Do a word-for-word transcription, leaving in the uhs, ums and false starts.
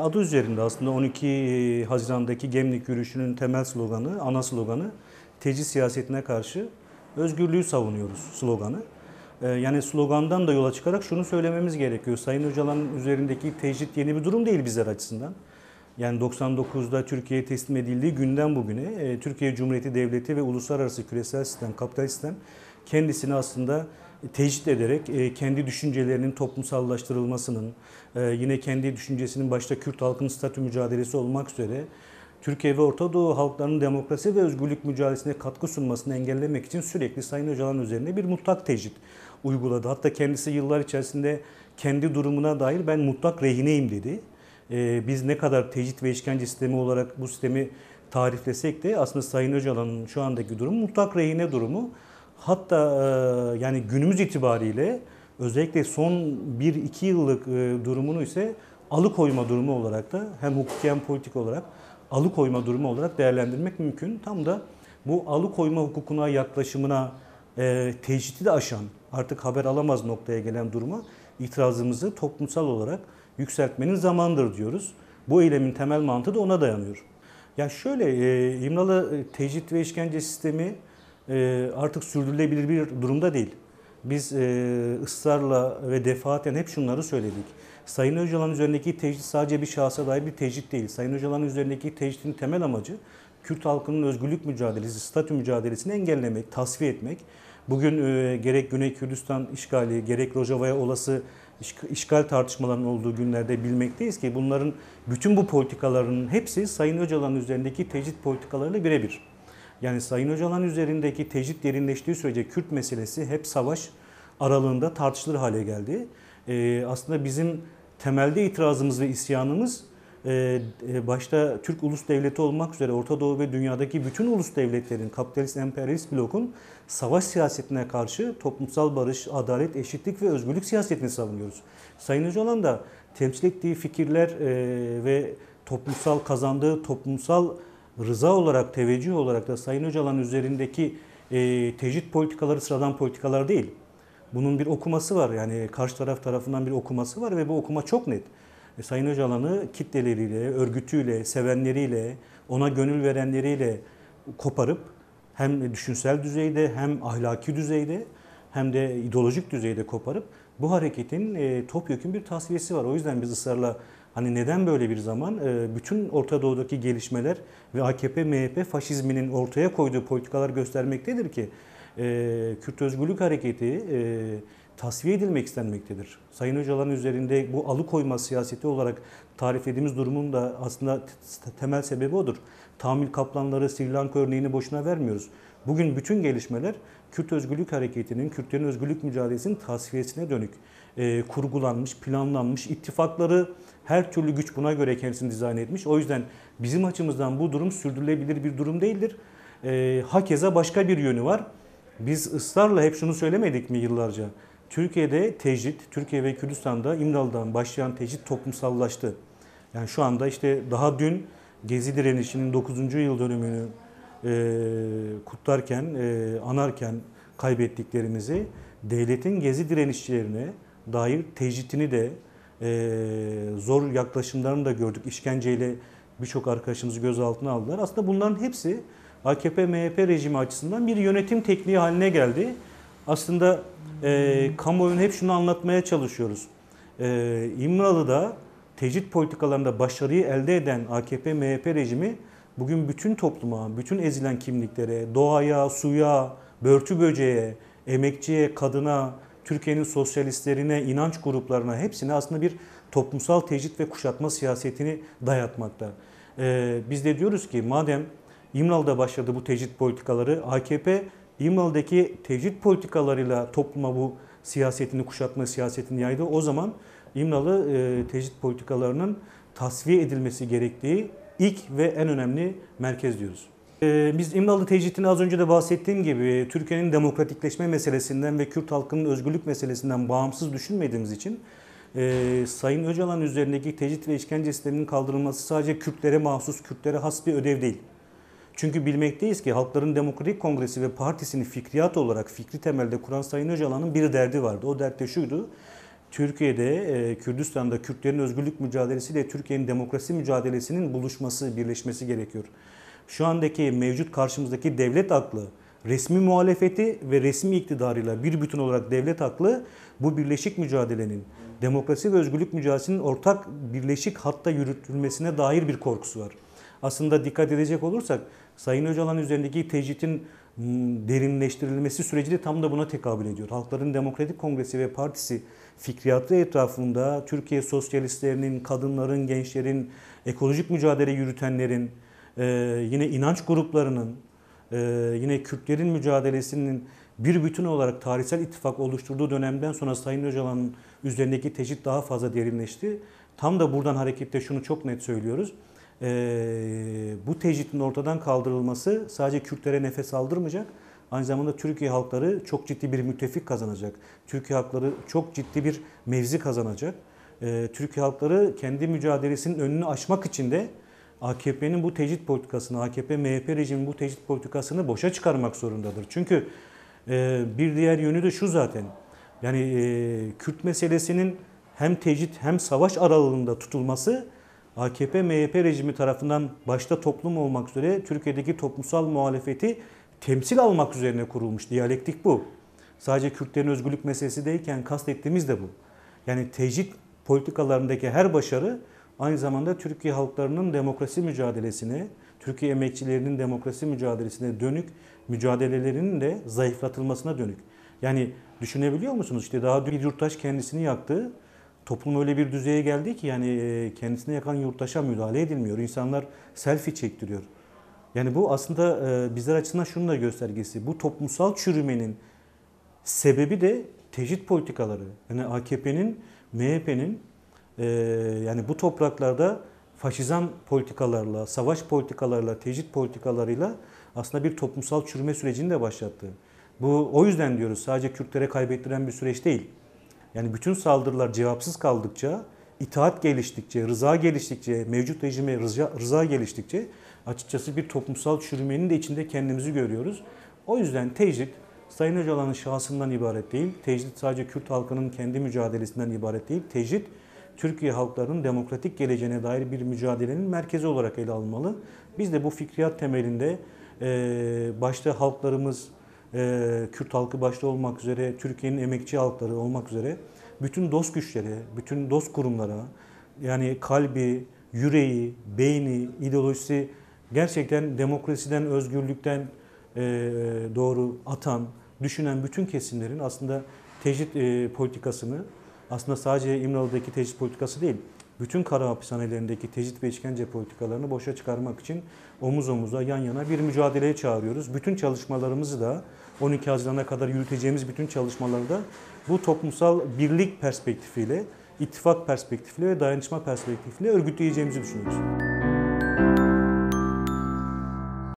Adı üzerinde aslında on iki Haziran'daki Gemlik yürüyüşünün temel sloganı, ana sloganı tecrit siyasetine karşı özgürlüğü savunuyoruz sloganı. Ee, Yani slogandan da yola çıkarak şunu söylememiz gerekiyor. Sayın Öcalan'ın üzerindeki tecrit yeni bir durum değil bizler açısından. Yani doksan dokuzda Türkiye'ye teslim edildiği günden bugüne e, Türkiye Cumhuriyeti Devleti ve uluslararası küresel sistem, kapitalist sistem kendisini aslında tecrit ederek e, kendi düşüncelerinin toplumsallaştırılmasının, e, yine kendi düşüncesinin başta Kürt halkının statü mücadelesi olmak üzere Türkiye ve Orta Doğu halklarının demokrasi ve özgürlük mücadelesine katkı sunmasını engellemek için sürekli Sayın Öcalan üzerine bir mutlak tecrit uyguladı. Hatta kendisi yıllar içerisinde kendi durumuna dair ben mutlak rehineyim dedi. Ee, biz ne kadar tecrit ve işkence sistemi olarak bu sistemi tariflesek de aslında Sayın Öcalan'ın şu andaki durumu mutlak rehine durumu. Hatta e, yani günümüz itibariyle özellikle son bir iki yıllık e, durumunu ise alıkoyma durumu olarak da hem hukuki hem politik olarak alıkoyma durumu olarak değerlendirmek mümkün. Tam da bu alıkoyma hukukuna yaklaşımına e, tecridi de aşan artık haber alamaz noktaya gelen duruma itirazımızı toplumsal olarak yükseltmenin zamanıdır diyoruz. Bu eylemin temel mantığı da ona dayanıyor. Ya şöyle e, İmralı tecrit ve işkence sistemi e, artık sürdürülebilir bir durumda değil. Biz e, ısrarla ve defaten hep şunları söyledik. Sayın Öcalan üzerindeki tecrit sadece bir şahsa dair bir tecrit değil. Sayın Öcalan üzerindeki tecritin temel amacı Kürt halkının özgürlük mücadelesi, statü mücadelesini engellemek, tasfiye etmek. Bugün e, gerek Güney Kürdistan işgali, gerek Rojava'ya olası işgal tartışmalarının olduğu günlerde bilmekteyiz ki bunların bütün bu politikaların hepsi Sayın Öcalan üzerindeki tecrit politikalarıyla birebir. Yani Sayın Öcalan üzerindeki tecrit derinleştiği sürece Kürt meselesi hep savaş aralığında tartışılır hale geldi. Ee, aslında bizim temelde itirazımız ve isyanımız e, başta Türk Ulus Devleti olmak üzere Orta Doğu ve dünyadaki bütün ulus devletlerin, kapitalist emperyalist blokun savaş siyasetine karşı toplumsal barış, adalet, eşitlik ve özgürlük siyasetini savunuyoruz. Sayın Öcalan da temsil ettiği fikirler e, ve toplumsal kazandığı toplumsal rıza olarak, teveccüh olarak da Sayın Öcalan üzerindeki e, tecrit politikaları sıradan politikalar değil. Bunun bir okuması var. Yani karşı taraf tarafından bir okuması var ve bu okuma çok net. E, Sayın Öcalan'ı kitleleriyle, örgütüyle, sevenleriyle, ona gönül verenleriyle koparıp hem düşünsel düzeyde hem ahlaki düzeyde hem de ideolojik düzeyde koparıp bu hareketin e, topyekün bir tasfiyesi var. O yüzden biz ısrarla hani neden böyle bir zaman e, bütün Orta Doğu'daki gelişmeler ve A K P M H P faşizminin ortaya koyduğu politikalar göstermektedir ki e, Kürt Özgürlük Hareketi e, tasfiye edilmek istenmektedir. Sayın Öcalan üzerinde bu alıkoyma siyaseti olarak tarif ettiğimiz durumun da aslında temel sebebi odur. Tamil Kaplanları, Sri Lanka örneğini boşuna vermiyoruz. Bugün bütün gelişmeler Kürt Özgürlük Hareketi'nin, Kürtlerin özgürlük mücadelesinin tasfiyesine dönük e, kurgulanmış, planlanmış, ittifakları her türlü güç buna göre kendisini dizayn etmiş. O yüzden bizim açımızdan bu durum sürdürülebilir bir durum değildir. E, hakeza başka bir yönü var. Biz ısrarla hep şunu söylemedik mi yıllarca? Türkiye'de tecrit, Türkiye ve Kürdistan'da İmralı'dan başlayan tecrit toplumsallaştı. Yani şu anda işte daha dün Gezi direnişinin dokuzuncu yıl dönümünü e, kutlarken, e, anarken kaybettiklerimizi devletin Gezi direnişçilerine dair tecritini de e, zor yaklaşımlarını da gördük. İşkenceyle birçok arkadaşımızı gözaltına aldılar. Aslında bunların hepsi A K P M H P rejimi açısından bir yönetim tekniği haline geldi. Aslında e, kamuoyuna hep şunu anlatmaya çalışıyoruz. E, İmralı'da tecrit politikalarında başarıyı elde eden A K P M H P rejimi bugün bütün topluma, bütün ezilen kimliklere, doğaya, suya, börtü böceğe, emekçiye, kadına, Türkiye'nin sosyalistlerine, inanç gruplarına hepsine aslında bir toplumsal tecrit ve kuşatma siyasetini dayatmakta. E, biz de diyoruz ki madem İmralı'da başladı bu tecrit politikaları, A K P İmralı'daki tecrit politikalarıyla topluma bu siyasetini, kuşatma siyasetini yaydı. O zaman İmralı e, tecrit politikalarının tasfiye edilmesi gerektiği ilk ve en önemli merkez diyoruz. E, biz İmralı tecritini az önce de bahsettiğim gibi Türkiye'nin demokratikleşme meselesinden ve Kürt halkının özgürlük meselesinden bağımsız düşünmediğimiz için e, Sayın Öcalan üzerindeki tecrit ve işkence sisteminin kaldırılması sadece Kürtlere mahsus, Kürtlere has bir ödev değil. Çünkü bilmekteyiz ki Halkların Demokratik Kongresi ve partisini fikriyat olarak fikri temelde kuran Sayın Öcalan'ın bir derdi vardı. O dert de şuydu: Türkiye'de, e, Kürdistan'da Kürtlerin özgürlük mücadelesiyle Türkiye'nin demokrasi mücadelesinin buluşması, birleşmesi gerekiyor. Şu andaki mevcut karşımızdaki devlet aklı, resmi muhalefeti ve resmi iktidarıyla bir bütün olarak devlet aklı bu birleşik mücadelenin, demokrasi ve özgürlük mücadelesinin ortak birleşik hatta yürütülmesine dair bir korkusu var. Aslında dikkat edecek olursak Sayın Öcalan üzerindeki tecritin derinleştirilmesi süreci de tam da buna tekabül ediyor. Halkların Demokratik Kongresi ve Partisi fikriyatı etrafında Türkiye sosyalistlerinin, kadınların, gençlerin, ekolojik mücadele yürütenlerin, yine inanç gruplarının, yine Kürtlerin mücadelesinin bir bütün olarak tarihsel ittifak oluşturduğu dönemden sonra Sayın Öcalan'ın üzerindeki tecrit daha fazla derinleşti. Tam da buradan hareketle şunu çok net söylüyoruz. Ee, bu tecritin ortadan kaldırılması sadece Kürtlere nefes aldırmayacak. Aynı zamanda Türkiye halkları çok ciddi bir müttefik kazanacak. Türkiye halkları çok ciddi bir mevzi kazanacak. Ee, Türkiye halkları kendi mücadelesinin önünü aşmak için de A K P'nin bu tecrit politikasını, A K P M H P rejiminin bu tecrit politikasını boşa çıkarmak zorundadır. Çünkü e, bir diğer yönü de şu zaten. Yani e, Kürt meselesinin hem tecrit hem savaş aralığında tutulması A K P M H P rejimi tarafından başta toplum olmak üzere Türkiye'deki toplumsal muhalefeti temsil almak üzerine kurulmuş. Diyalektik bu. Sadece Kürtlerin özgürlük meselesi değilken kastettiğimiz de bu. Yani tecrit politikalarındaki her başarı aynı zamanda Türkiye halklarının demokrasi mücadelesine, Türkiye emekçilerinin demokrasi mücadelesine dönük mücadelelerinin de zayıflatılmasına dönük. Yani düşünebiliyor musunuz? İşte daha bir yurttaş kendisini yaktı. Toplum öyle bir düzeye geldi ki yani kendisine yakan yurttaşa müdahale edilmiyor. İnsanlar selfie çektiriyor. Yani bu aslında bizler açısından şunun da göstergesi. Bu toplumsal çürümenin sebebi de tecrit politikaları. Yani A K P'nin, M H P'nin yani bu topraklarda faşizan politikalarla, savaş politikalarla, tecrit politikalarıyla aslında bir toplumsal çürüme sürecini de başlattı. Bu o yüzden diyoruz sadece Kürtlere kaybettiren bir süreç değil. Yani bütün saldırılar cevapsız kaldıkça, itaat geliştikçe, rıza geliştikçe, mevcut rejime rıza, rıza geliştikçe açıkçası bir toplumsal çürümenin de içinde kendimizi görüyoruz. O yüzden tecrit Sayın Öcalan'ın şahsından ibaret değil. Tecrit sadece Kürt halkının kendi mücadelesinden ibaret değil. Tecrit Türkiye halklarının demokratik geleceğine dair bir mücadelenin merkezi olarak ele alınmalı. Biz de bu fikriyat temelinde başta halklarımız, Ee, Kürt halkı başta olmak üzere, Türkiye'nin emekçi halkları olmak üzere bütün dost güçlere, bütün dost kurumlara yani kalbi, yüreği, beyni, ideolojisi gerçekten demokrasiden, özgürlükten e, doğru atan, düşünen bütün kesimlerin aslında tecrit e, politikasını aslında sadece İmralı'daki tecrit politikası değil, bütün kara hapishanelerindeki tecrit ve işkence politikalarını boşa çıkarmak için omuz omuza, yan yana bir mücadeleye çağırıyoruz. Bütün çalışmalarımızı da on iki Haziran'a kadar yürüteceğimiz bütün çalışmaları da bu toplumsal birlik perspektifiyle, ittifak perspektifiyle ve dayanışma perspektifiyle örgütleyeceğimizi düşünüyoruz.